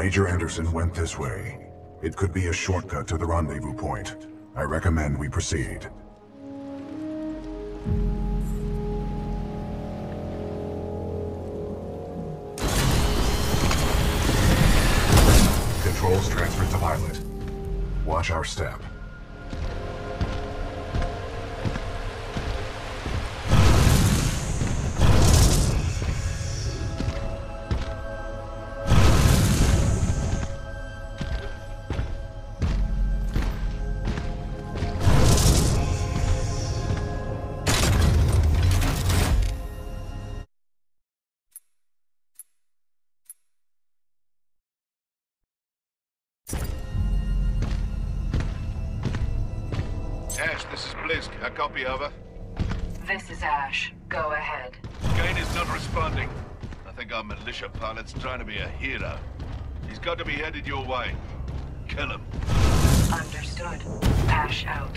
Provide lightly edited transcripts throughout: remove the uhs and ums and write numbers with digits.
Major Anderson went this way. It could be a shortcut to the rendezvous point. I recommend we proceed. Controls transferred to pilot. Watch our step. Ash, this is Blisk. A copy, over. This is Ash. Go ahead. Kane is not responding. I think our militia pilot's trying to be a hero. He's got to be headed your way. Kill him. Understood. Ash out.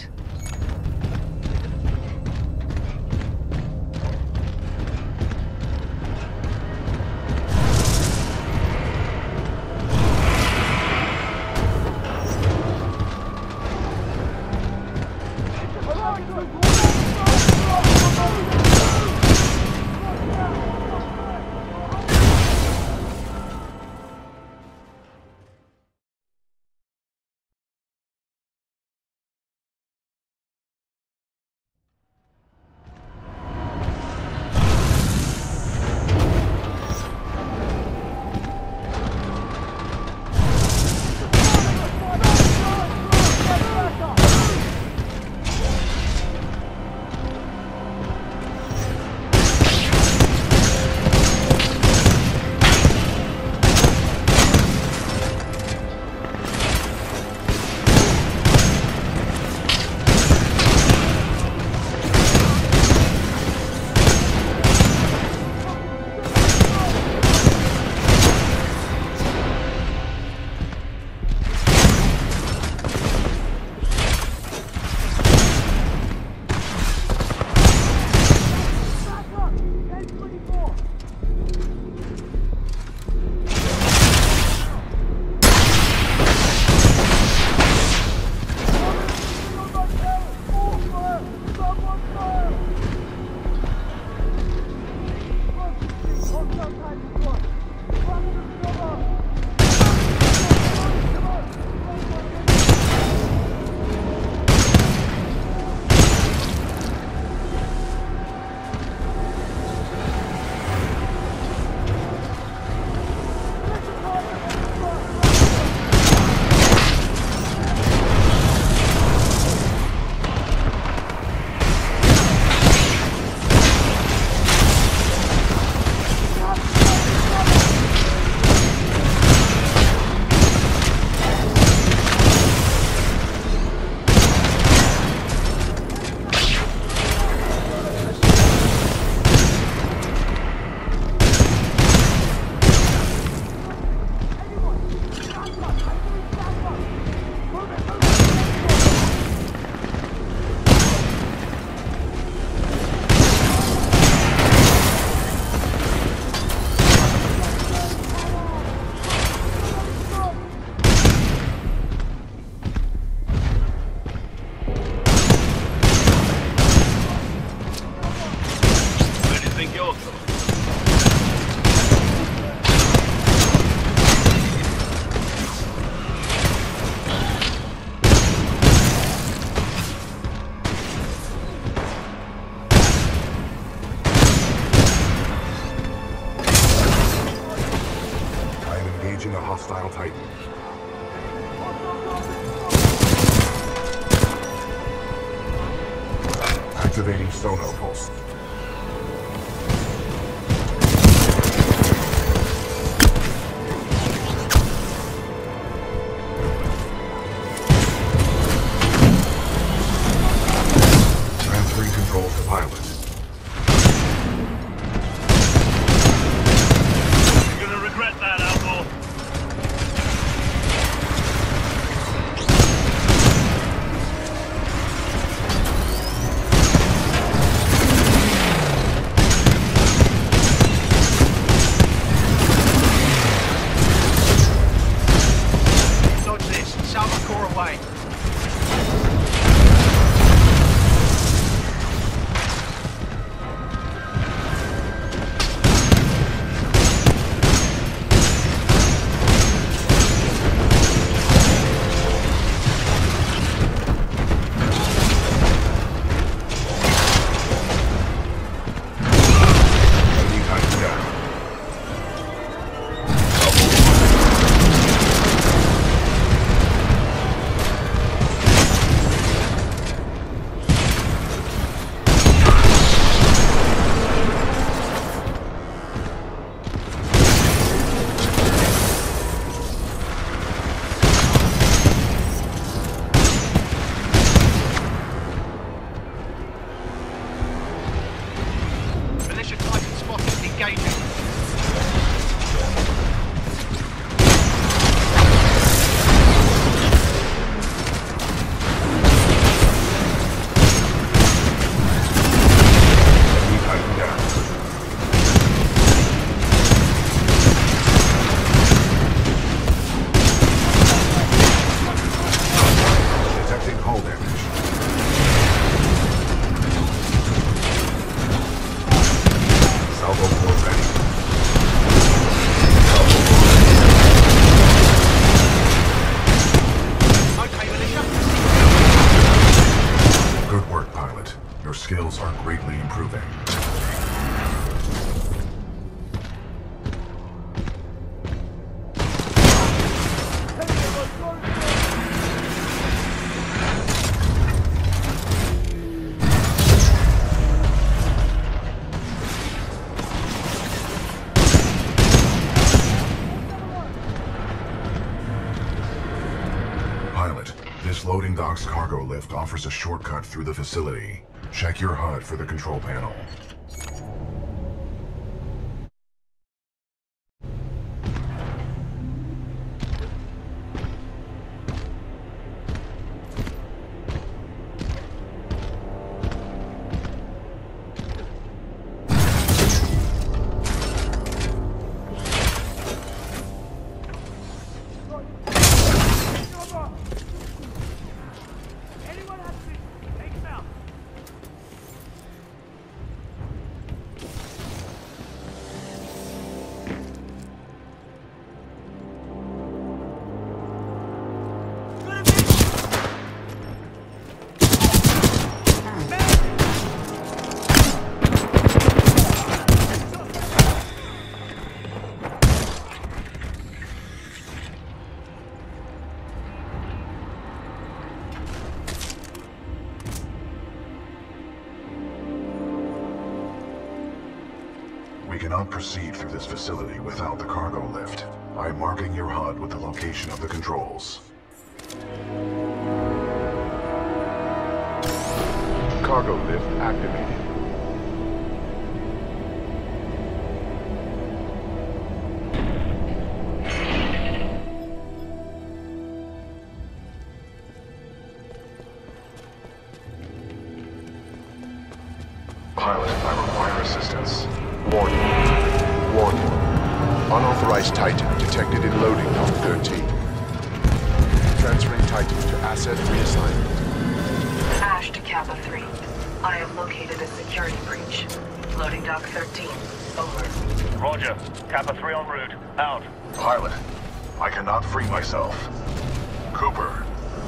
hostile Titan. Activating sonar pulse. Transferring control to pilot. You're gonna regret that, Outlaw. Floating Dock's cargo lift offers a shortcut through the facility. Check your HUD for the control panel. We cannot proceed through this facility without the cargo lift. I am marking your HUD with the location of the controls. Cargo lift activated. Pilot, I require assistance. Warning. Warning. Unauthorized Titan detected in loading dock 13. Transferring Titan to asset reassignment. Ash to Kappa 3. I have located a security breach. Loading dock 13. Over. Roger. Kappa 3 en route. Out. Pilot, I cannot free myself. Cooper.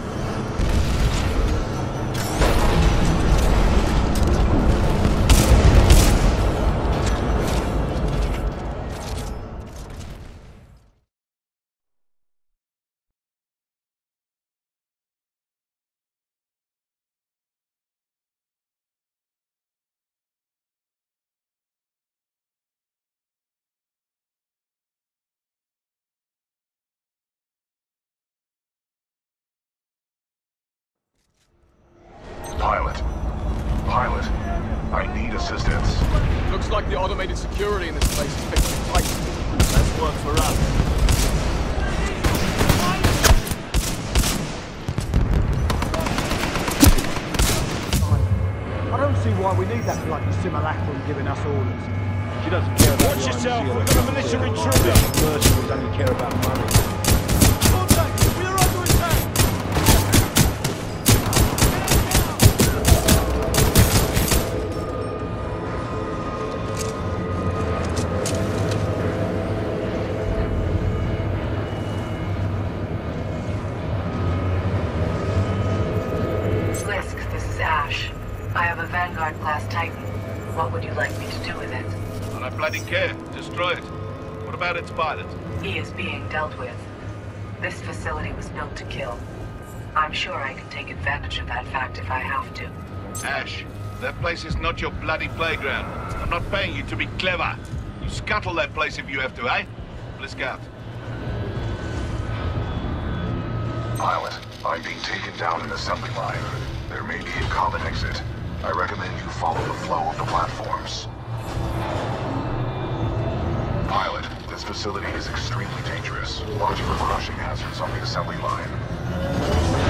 Pilot, I need assistance. Looks like the automated security in this place is fixing tight. That's work for us. I don't see why we need that bloody simulacrum giving us orders. She doesn't care about Watch the yourself, IMC or we've the got a militia government. intruder. Mercenaries only care about money. Contact! We are under attack! Slisk, this is Ash. I have a Vanguard-class Titan. What would you like me to do with it? I don't bloody care. Destroy it. What about its pilot? He is being dealt with. This facility was built to kill. I'm sure I can take advantage of that fact if I have to. Ash, that place is not your bloody playground. I'm not paying you to be clever. You scuttle that place if you have to, eh? Blisk out. Pilot, I'm being taken down an assembly line. There may be a common exit. I recommend you follow the flow of the platforms. Pilot, this facility is extremely dangerous. Watch for crushing hazards on the assembly line.